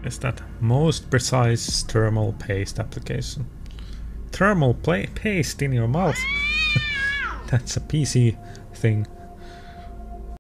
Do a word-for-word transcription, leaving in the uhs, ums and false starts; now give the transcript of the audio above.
is that most precise thermal paste application. Thermal paste in your mouth. That's a P C thing.